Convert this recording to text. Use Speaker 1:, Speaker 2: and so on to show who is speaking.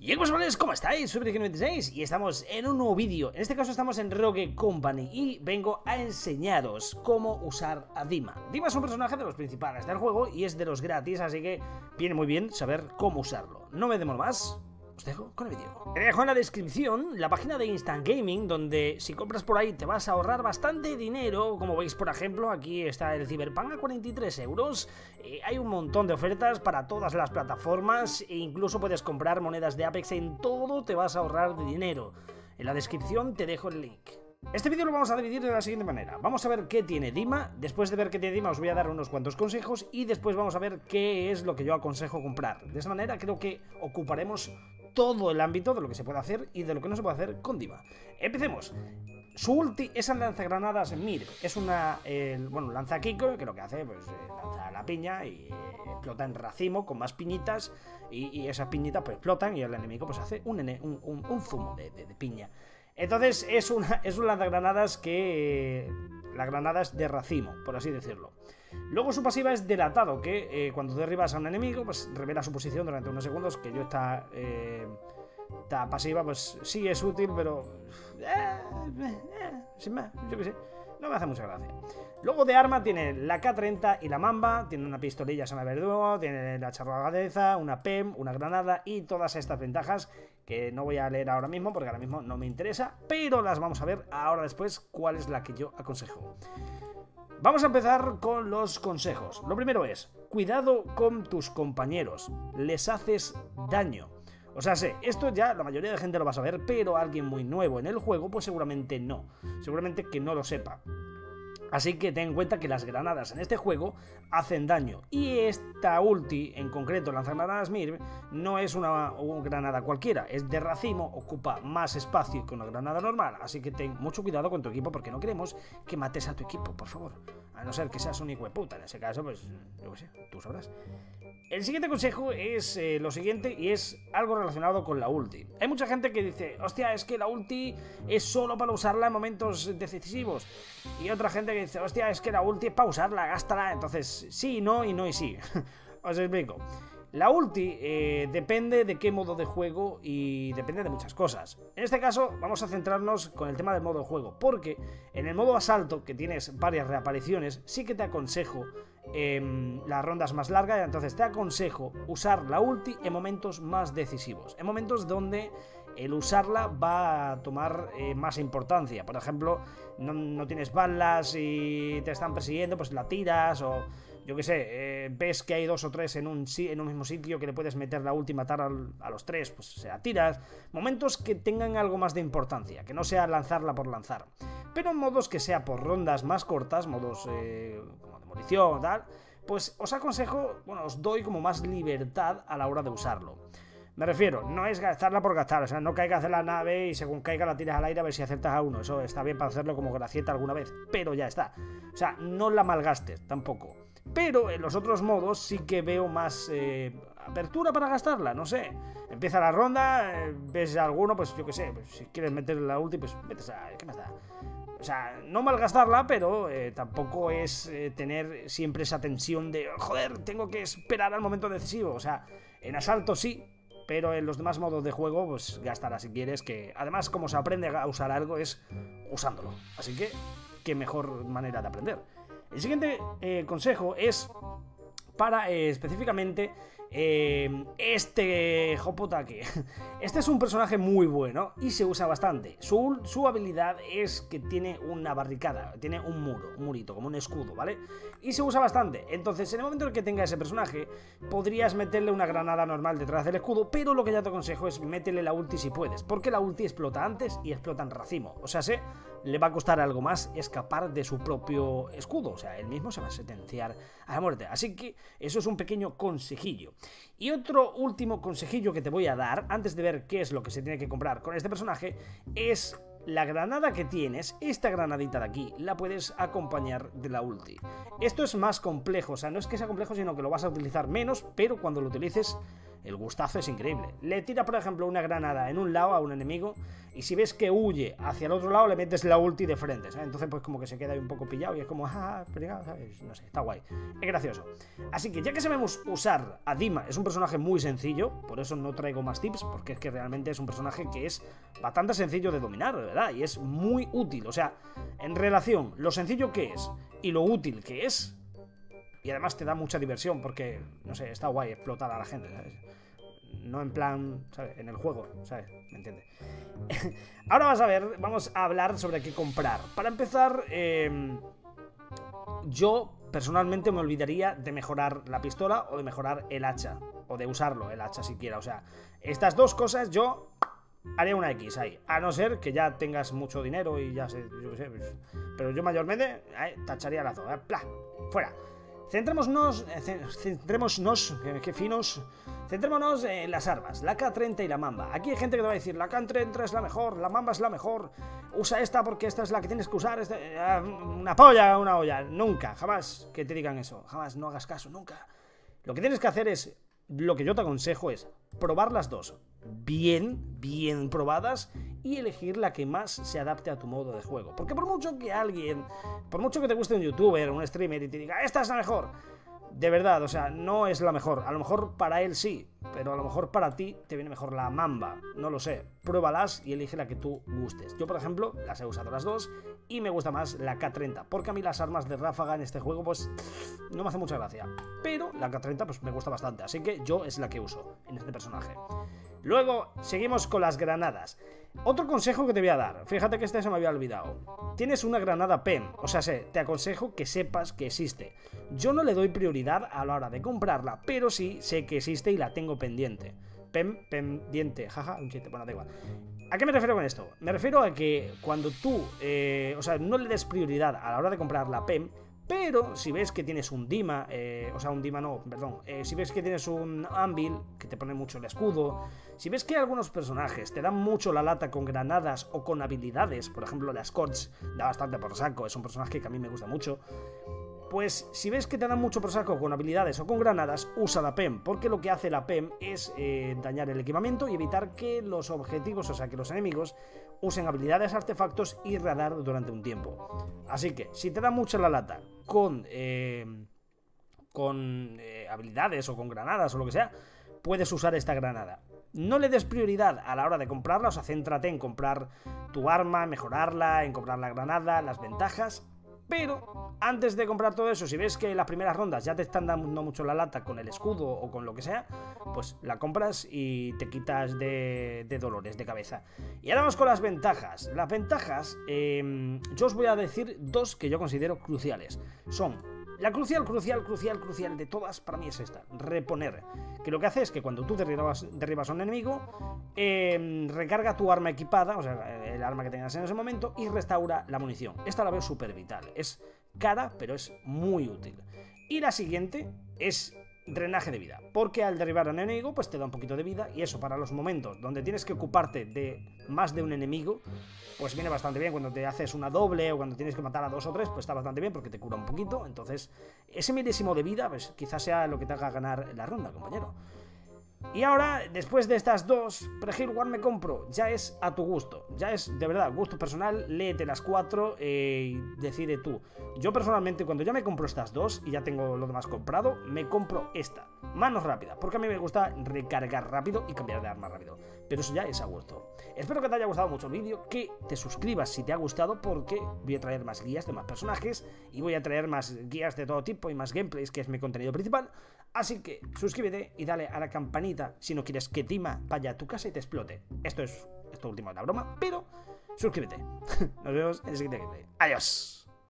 Speaker 1: Y chavales, ¿cómo estáis? Soy Brick96 y estamos en un nuevo vídeo. En este caso estamos en Rogue Company y vengo a enseñaros cómo usar a Dima. Dima es un personaje de los principales del juego y es de los gratis, así que viene muy bien saber cómo usarlo. No me demos más, os dejo con el vídeo. Te dejo en la descripción la página de Instant Gaming, donde si compras por ahí te vas a ahorrar bastante dinero. Como veis, por ejemplo, aquí está el Cyberpunk a 43 euros. Hay un montón de ofertas para todas las plataformas e incluso puedes comprar monedas de Apex. En todo te vas a ahorrar de dinero. En la descripción te dejo el link. Este vídeo lo vamos a dividir de la siguiente manera. Vamos a ver qué tiene Dima. Después de ver qué tiene Dima os voy a dar unos cuantos consejos y después vamos a ver qué es lo que yo aconsejo comprar. De esa manera creo que ocuparemos todo el ámbito de lo que se puede hacer y de lo que no se puede hacer con Dima. Empecemos. Su ulti es el lanzagranadas Mir. Es una, bueno, lanza Kiko, que lo que hace, pues lanza la piña y explota en racimo con más piñitas y esas piñitas pues explotan y el enemigo pues hace un zumo de piña. Entonces es un lanzagranadas que... la granada es de racimo, por así decirlo. Luego su pasiva es delatado, que cuando derribas a un enemigo, pues revela su posición durante unos segundos, que yo esta pasiva, pues sí es útil, pero... sin más, yo qué sé, no me hace mucha gracia. Luego de arma tiene la K30 y la Mamba, tiene una pistolilla semiverdugo, tiene la charrogadeza, una PEM, una granada y todas estas ventajas que no voy a leer ahora mismo porque ahora mismo no me interesa, pero las vamos a ver ahora después cuál es la que yo aconsejo. Vamos a empezar con los consejos. Lo primero es, cuidado con tus compañeros, les haces daño. O sea, sé, esto ya la mayoría de gente lo va a saber, pero alguien muy nuevo en el juego pues seguramente no. Seguramente que no lo sepa. Así que ten en cuenta que las granadas en este juego hacen daño. Y esta ulti, en concreto, lanzagranadas Mir, no es una granada cualquiera. Es de racimo, ocupa más espacio que una granada normal. Así que ten mucho cuidado con tu equipo porque no queremos que mates a tu equipo, por favor. A no ser que seas un hijo de puta. En ese caso, pues, yo qué sé, tú sabrás. El siguiente consejo es lo siguiente y es algo relacionado con la ulti. Hay mucha gente que dice, hostia, es que la ulti es solo para usarla en momentos decisivos. Y otra gente que dice, hostia, es que la ulti es para usarla, gástala. Entonces, sí, no y no y sí. Os explico. La ulti depende de qué modo de juego y depende de muchas cosas. En este caso vamos a centrarnos con el tema del modo de juego, porque en el modo asalto, que tienes varias reapariciones, sí que te aconsejo las rondas más largas, entonces te aconsejo usar la ulti en momentos más decisivos, en momentos donde el usarla va a tomar más importancia. Por ejemplo, no tienes balas y te están persiguiendo, pues la tiras o... yo qué sé, ves que hay dos o tres en un mismo sitio que le puedes meter la ulti y matar a los tres, pues se la tiras. Momentos que tengan algo más de importancia, que no sea lanzarla por lanzar. Pero en modos que sea por rondas más cortas, modos como de munición, tal, pues os aconsejo, bueno, os doy como más libertad a la hora de usarlo. Me refiero, no es gastarla por gastar, o sea, no caigas de la nave y según caiga la tiras al aire a ver si acertas a uno. Eso está bien para hacerlo como gracieta alguna vez, pero ya está. O sea, no la malgastes tampoco. Pero en los otros modos sí que veo más apertura para gastarla, no sé. Empieza la ronda, ves a alguno, pues yo qué sé, pues, si quieres meter la ulti, pues metes a... ¿qué más da? O sea, no malgastarla, pero tampoco es tener siempre esa tensión de joder, tengo que esperar al momento decisivo. O sea, en asalto sí, pero en los demás modos de juego, pues gástala si quieres, que además como se aprende a usar algo es usándolo. Así que, qué mejor manera de aprender. El siguiente consejo es para específicamente este Hopotake. Este es un personaje muy bueno y se usa bastante. Su habilidad es que tiene una barricada, tiene un murito, como un escudo, ¿vale? Y se usa bastante. Entonces, en el momento en el que tenga ese personaje, podrías meterle una granada normal detrás del escudo, pero lo que ya te aconsejo es métele la ulti si puedes, porque la ulti explota antes y explota en racimo. O sea, le va a costar algo más escapar de su propio escudo. O sea, él mismo se va a sentenciar a la muerte. Así que eso es un pequeño consejillo. Y otro último consejillo que te voy a dar, antes de ver qué es lo que se tiene que comprar con este personaje, es la granada que tienes, esta granadita de aquí, la puedes acompañar de la ulti. Esto es más complejo, o sea, no es que sea complejo, sino que lo vas a utilizar menos, pero cuando lo utilices el gustazo es increíble. Le tira, por ejemplo, una granada en un lado a un enemigo y si ves que huye hacia el otro lado, le metes la ulti de frente, ¿sabes? Entonces pues como que se queda ahí un poco pillado y es como, pegado, ¿sabes? No sé, está guay. Es gracioso. Así que ya que sabemos usar a Dima, es un personaje muy sencillo, por eso no traigo más tips, porque es que realmente es un personaje que es bastante sencillo de dominar, de verdad, y es muy útil. O sea, en relación lo sencillo que es y lo útil que es, y además te da mucha diversión porque, no sé, está guay explotar a la gente, ¿sabes? No en plan, ¿sabes? En el juego, ¿sabes? ¿Me entiendes? Ahora vamos a hablar sobre qué comprar. Para empezar, yo personalmente me olvidaría de mejorar la pistola o de mejorar el hacha, o de usarlo, el hacha siquiera. O sea, estas dos cosas yo haría una X ahí, a no ser que ya tengas mucho dinero y ya sé, yo qué sé, pues, pero yo mayormente tacharía la zona, fuera. Centrémonos, qué finos. Centrémonos en las armas, la K30 y la Mamba. Aquí hay gente que te va a decir, la K30 es la mejor, la Mamba es la mejor, usa esta porque esta es la que tienes que usar, una polla, una olla. Nunca, jamás que te digan eso, jamás, no hagas caso, nunca. Lo que tienes que hacer es, lo que yo te aconsejo es probar las dos bien probadas y elegir la que más se adapte a tu modo de juego. Porque por mucho que te guste un youtuber, un streamer y te diga, esta es la mejor, de verdad, o sea, no es la mejor. A lo mejor para él sí, pero a lo mejor para ti te viene mejor la Mamba, no lo sé. Pruébalas y elige la que tú gustes. Yo, por ejemplo, las he usado las dos y me gusta más la K30, porque a mí las armas de ráfaga en este juego pues no me hace mucha gracia, pero la K30 pues me gusta bastante, así que yo es la que uso en este personaje. Luego seguimos con las granadas. Otro consejo que te voy a dar, fíjate que este se me había olvidado. Tienes una granada PEM, o sea, te aconsejo que sepas que existe. Yo no le doy prioridad a la hora de comprarla, pero sí sé que existe y la tengo pendiente. Pendiente, jaja, un chiste, bueno, da igual. ¿A qué me refiero con esto? Me refiero a que cuando tú, o sea, no le des prioridad a la hora de comprar la PEM, pero si ves que tienes un Dima, si ves que tienes un Anvil, que te pone mucho el escudo, si ves que algunos personajes te dan mucho la lata con granadas o con habilidades, por ejemplo la Scorch da bastante por saco, es un personaje que a mí me gusta mucho, pues si ves que te dan mucho por saco con habilidades o con granadas, usa la PEM, porque lo que hace la PEM es dañar el equipamiento y evitar que los objetivos, o sea, que los enemigos usen habilidades, artefactos y radar durante un tiempo. Así que, si te da mucho la lata con habilidades o con granadas o lo que sea, puedes usar esta granada. No le des prioridad a la hora de comprarla, o sea, céntrate en comprar tu arma, mejorarla, en comprar la granada, las ventajas. Pero antes de comprar todo eso, si ves que en las primeras rondas ya te están dando mucho la lata con el escudo o con lo que sea, pues la compras y te quitas de dolores de cabeza. Y ahora vamos con las ventajas. Las ventajas, yo os voy a decir dos que yo considero cruciales. Son la crucial de todas, para mí es esta: reponer. Que lo que hace es que cuando tú derribas a un enemigo, recarga tu arma equipada, o sea, el arma que tengas en ese momento, y restaura la munición. Esta la veo súper vital. Es cara, pero es muy útil. Y la siguiente es drenaje de vida, porque al derribar a un enemigo pues te da un poquito de vida, y eso para los momentos donde tienes que ocuparte de más de un enemigo pues viene bastante bien. Cuando te haces una doble o cuando tienes que matar a 2 o 3 pues está bastante bien porque te cura un poquito. Entonces ese milésimo de vida pues quizás sea lo que te haga ganar la ronda, compañero. Y ahora, después de estas dos, ¿Pre-Heal One me compro? Ya es a tu gusto, ya es de verdad gusto personal. Léete las 4 y decide tú. Yo personalmente, cuando ya me compro estas dos y ya tengo lo demás comprado, me compro esta, manos rápidas, porque a mí me gusta recargar rápido y cambiar de arma rápido. Pero eso ya es a gusto. Espero que te haya gustado mucho el vídeo, que te suscribas si te ha gustado, porque voy a traer más guías de más personajes y voy a traer más guías de todo tipo y más gameplays, que es mi contenido principal. Así que suscríbete y dale a la campanita si no quieres que Dima vaya a tu casa y te explote. Esto último es la broma, pero suscríbete. Nos vemos en el siguiente gameplay. Adiós.